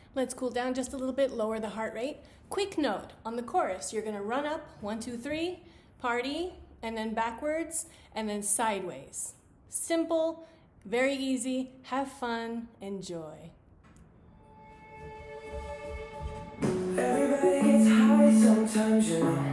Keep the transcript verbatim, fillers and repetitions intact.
Let's cool down just a little bit, lower the heart rate. Quick note, on the chorus, you're gonna run up, one, two, three, party, and then backwards, and then sideways. Simple, very easy, have fun, enjoy. Everybody gets high sometimes, you know.